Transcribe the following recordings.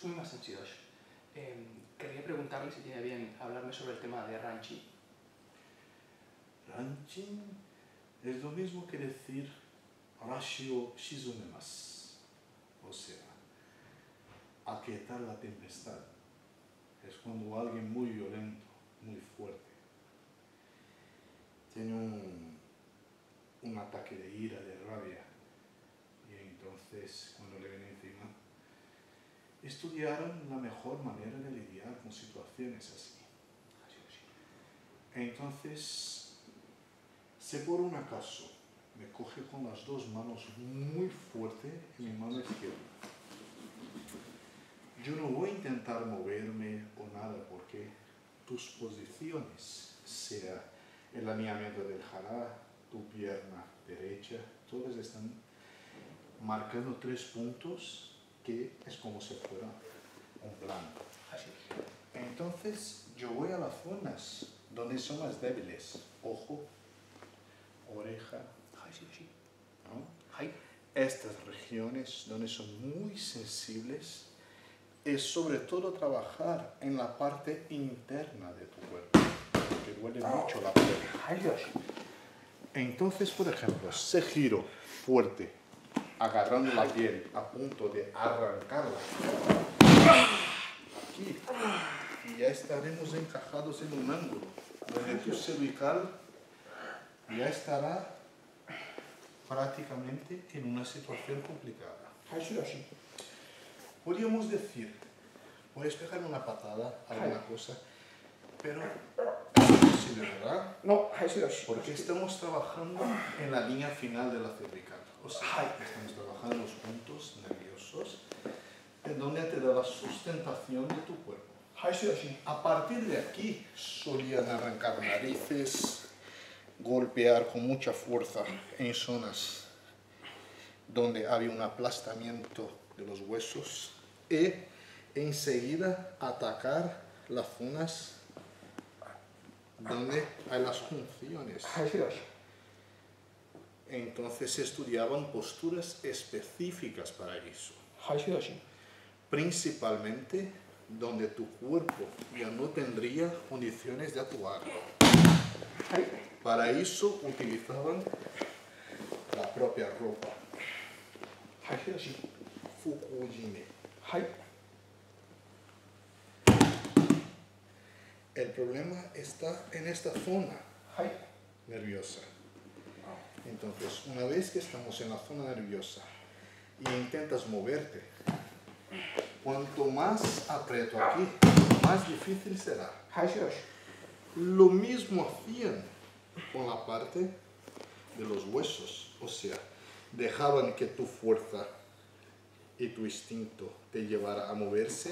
Sumimasen sencillos. Quería preguntarle si tiene bien hablarme sobre el tema de Ranchi. Ranchi es lo mismo que decir Rashio Shizumemas, o sea, aquietar la tempestad. Es cuando alguien muy violento, muy fuerte, tiene un ataque de ira, de rabia, y entonces cuando le viene encima, estudiaron la mejor manera de lidiar con situaciones así. Entonces, si por un acaso me coge con las dos manos muy fuerte en mi mano izquierda, yo no voy a intentar moverme o nada porque tus posiciones, sea el alineamiento del jara, tu pierna derecha, todas están marcando 3 puntos que es como si fuera un plano. Entonces yo voy a las zonas donde son más débiles, ojo, oreja, ¿no? Estas regiones donde son muy sensibles es sobre todo trabajar en la parte interna de tu cuerpo, que duele mucho la piel. Entonces, por ejemplo, si giro fuerte, agarrando la piel a punto de arrancarla, aquí, y ya estaremos encajados en un ángulo, donde tu cervical ya estará prácticamente en una situación complicada. Podríamos decir, puedes pegarme una patada, alguna cosa, pero es imposible, ¿verdad? No, porque estamos trabajando en la línea final de la cervical. O sea, estamos trabajando en los puntos nerviosos, en donde te da la sustentación de tu cuerpo. A partir de aquí solían arrancar narices, golpear con mucha fuerza en zonas donde había un aplastamiento de los huesos y enseguida atacar las zonas donde hay las funciones. Entonces estudiaban posturas específicas para eso. Principalmente donde tu cuerpo ya no tendría condiciones de actuar. Para eso utilizaban la propia ropa. Fukujime. El problema está en esta zona nerviosa. Entonces, una vez que estamos en la zona nerviosa y intentas moverte, cuanto más aprieto aquí, más difícil será. Lo mismo hacían con la parte de los huesos, o sea, dejaban que tu fuerza y tu instinto te llevara a moverse.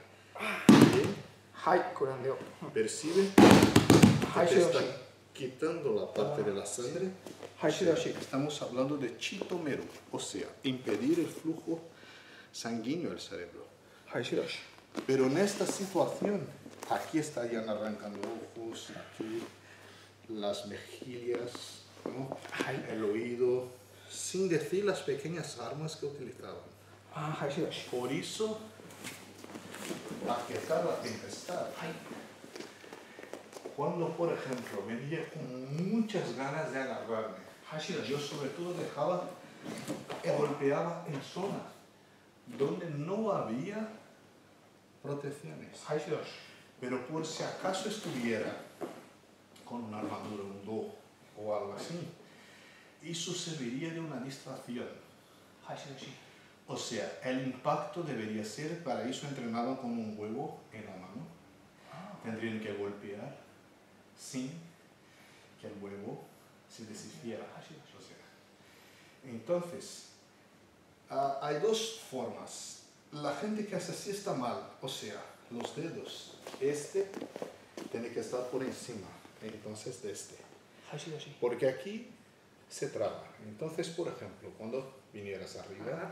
Percibe que te está quitando la parte de la sangre. Estamos hablando de chitomeru, o sea, impedir el flujo sanguíneo al cerebro. Pero en esta situación, aquí estarían arrancando ojos, aquí las mejillas, ¿no? El oído, sin decir las pequeñas armas que utilizaban. Por eso, aquietar la tempestad. Cuando, por ejemplo, venía con muchas ganas de agarrarme, yo sobre todo dejaba y golpeaba en zonas donde no había protecciones. Pero por si acaso estuviera con una armadura, un do o algo así, eso serviría de una distracción. O sea, el impacto debería ser, para eso entrenaban con un huevo en la mano. Tendrían que golpear sin que el huevo se deshiciera. O sea, entonces, hay 2 formas. La gente que hace así está mal, o sea, los dedos, tiene que estar por encima, entonces de porque aquí se traba. Entonces, por ejemplo, cuando vinieras arriba,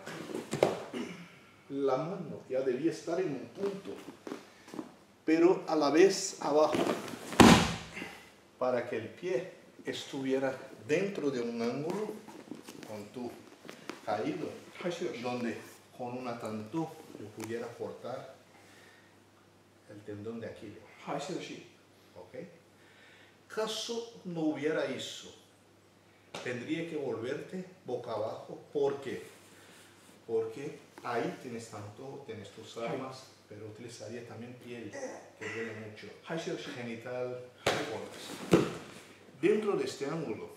la mano ya debía estar en un punto, pero a la vez abajo, para que el pie estuviera dentro de un ángulo con tu caído, donde con una tanto yo pudiera cortar el tendón de Aquiles. はい、しどし。 ¿Ok? Caso no hubiera eso, tendría que volverte boca abajo. ¿Por qué? Porque ahí tienes tus armas, pero utilizaría también piel, que duele mucho. はい、しどし。 Genital, japones. Dentro de este ángulo,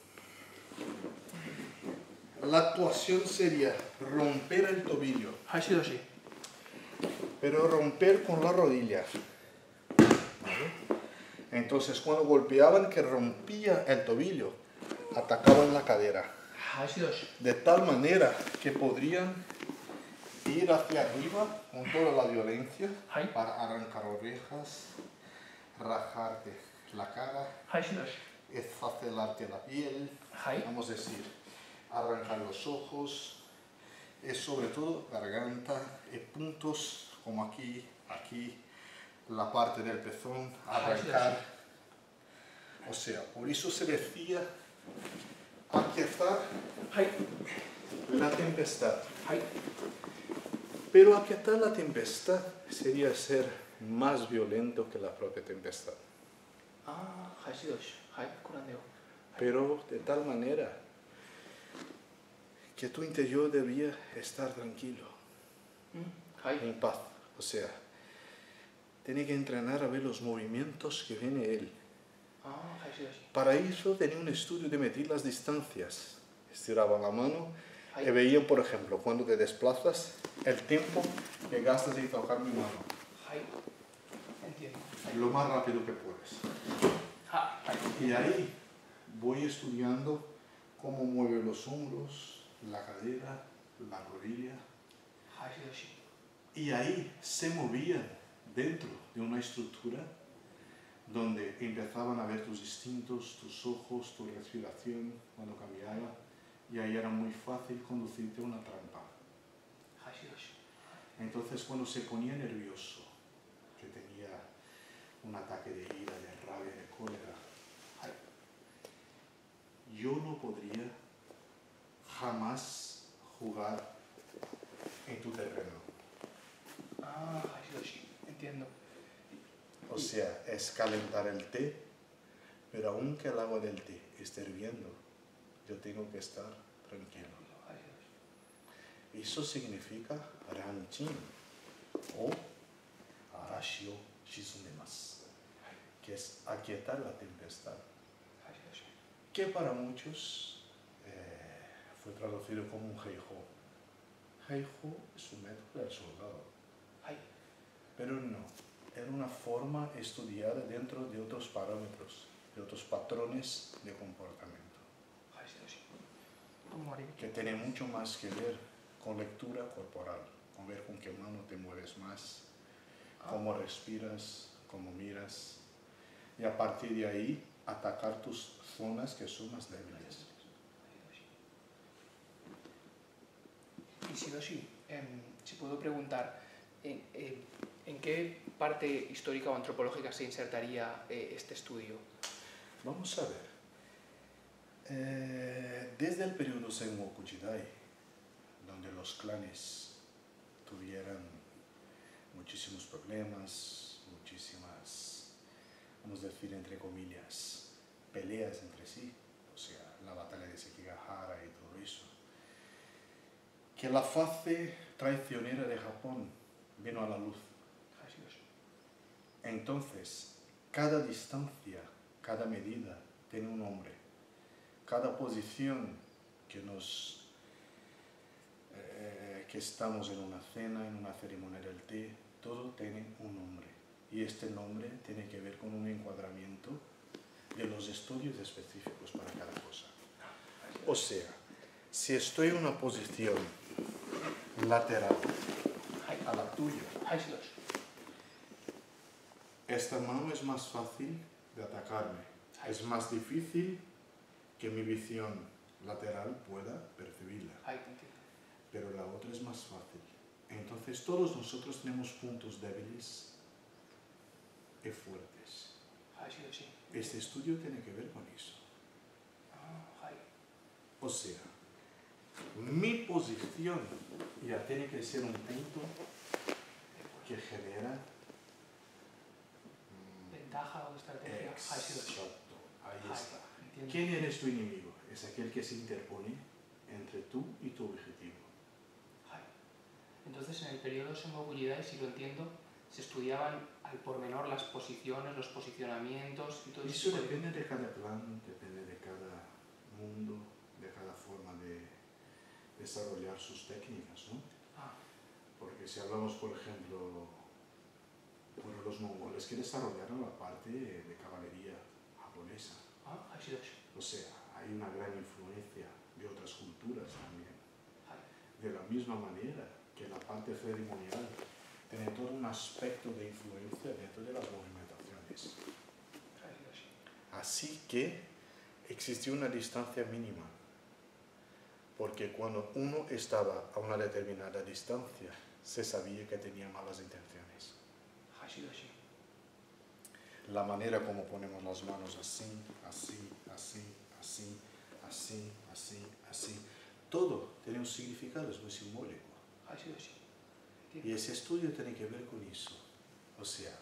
la actuación sería romper el tobillo, はい、しどし。 pero romper con la rodilla. ¿Vale? Entonces, cuando golpeaban que rompía el tobillo, atacaban la cadera. はい、しどし。 De tal manera que podrían ir hacia arriba con toda la violencia Ay. para arrancar orejas, rajarte la cara, はい、しどし。 esfacelarte la piel, はい。 vamos a decir, arrancar los ojos, y sobre todo garganta y puntos como aquí, aquí, la parte del pezón, arrancar. O sea, por eso se decía aquietar はい。 la tempestad. はい。 Pero aquietar la tempestad sería ser más violento que la propia tempestad. ああ、はい、しどし。はい、これねよ。 Pero de tal manera que tu interior debía estar tranquilo, うん。はい。 en paz. O sea, tenía que entrenar a ver los movimientos que viene él. ああ、はい、しどし。 Para eso tenía un estudio de medir las distancias. Estiraban la mano y Ay. veían, por ejemplo, cuando te desplazas, el tiempo que gastas en tocar mi mano. はい。entiendo. Lo más rápido que puedes. は、はい。 Y ahí voy estudiando cómo mueve los hombros, la cadera, la rodilla. はい、しどし。 Y ahí se movían dentro de una estructura donde empezaban a ver tus instintos, tus ojos, tu respiración cuando cambiaba. Y ahí era muy fácil conducirte a una trampa. はい、しどし。 Entonces cuando se ponía nervioso, que tenía un ataque de ira, de rabia, de cólera, yo no podría jamás jugar en tu terreno. ああ、はい、しどし。entiendo. O sea, es calentar el té, pero aunque el agua del té esté hirviendo, yo tengo que estar tranquilo. はい、しどし。 Eso significa ranchin o arashio shizunemasu, que es aquietar la tempestad. はい、しどし。 Que para muchos fue traducido como un heiho. Heiho es un método del soldado, はい。 pero no, era una forma estudiada dentro de otros parámetros, de otros patrones de comportamiento, はい、しどし。どうもありがとう。 que tiene mucho más que ver con lectura corporal, con ver con qué mano te mueves más, cómo respiras, cómo miras, y a partir de ahí atacar tus zonas que son más débiles. いしどし、si puedo preguntar, ¿en qué parte histórica o antropológica se insertaría este estudio? Vamos a ver. Desde el periodo Sengoku Jidai, donde los clanes tuvieran muchísimos problemas, muchísimas, vamos a decir entre comillas, peleas entre sí, o sea, la batalla de Sekigahara y todo eso, que la fase traicionera de Japón vino a la luz. はい、しどし。 Entonces, cada distancia, cada medida tiene un nombre. Cada posición que que estamos en una cena, en una ceremonia del té, todo tiene un nombre. Y este nombre tiene que ver con un encuadramiento de los estudios específicos para cada cosa. O sea, si estoy en una posición lateral a la tuya, はい、しどし。 esta mano es más fácil de atacarme. Es más difícil que mi visión lateral pueda percibirla. はい、entiendo. Pero la otra es más fácil. Entonces todos nosotros tenemos puntos débiles y fuertes. はい、しどし。 Este estudio tiene que ver con eso. ああ、はい。 O sea, mi posición ya tiene que ser un punto que genera ventaja o estrategia. exacto, ahí está. Entiendo. ¿Quién eres tu enemigo? Es aquel que se interpone entre tú y tu objetivo. Entonces, en el periodo Sengoku-Jidai, si lo entiendo, se estudiaban al pormenor las posiciones, los posicionamientos y todo eso. Eso depende de cada clan, depende de cada mundo, de cada forma de desarrollar sus técnicas, ¿no? Porque si hablamos, por ejemplo, bueno, los mongoles que desarrollaron la parte de caballería japonesa. O sea, hay una gran influencia de otras culturas también. De la misma manera que la parte ceremonial tiene todo un aspecto de influencia dentro de las movimentaciones. Así que existió una distancia mínima, porque cuando uno estaba a una determinada distancia, se sabía que tenía malas intenciones. La manera como ponemos las manos así, así, así, así, así, así, así, todo tiene un significado, es muy simbólico. Y ese estudio tiene que ver con eso. O sea,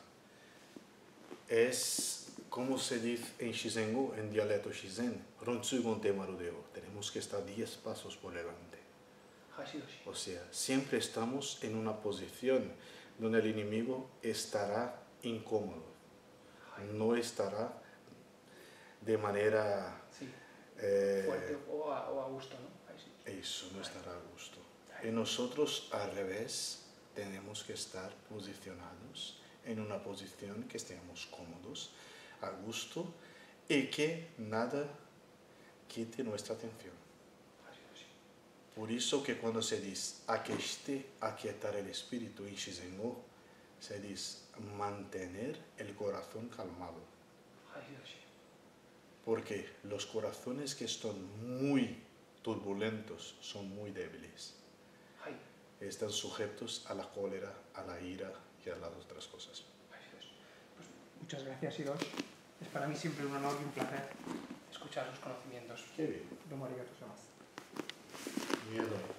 es como se dice en Shizengo, en dialecto Shizen, Rontsugon te marudeo. Tenemos que estar 10 pasos por delante. O sea, siempre estamos en una posición donde el enemigo estará incómodo. No estará de manera fuerte o a gusto, ¿no? Eso, no estará a gusto. Y nosotros, al revés, tenemos que estar posicionados en una posición que estemos cómodos, a gusto, y que nada quite nuestra atención. Por eso que cuando se dice aquietar el espíritu en Shizengo, se dice mantener el corazón calmado. Porque los corazones que están muy turbulentos son muy débiles. Están sujetos a la cólera, a la ira y a las otras cosas. Pues muchas gracias, Hiroshi. Es para mí siempre un honor y un placer escuchar sus conocimientos. Qué bien. Domo arigato gozaimasu. Miedo.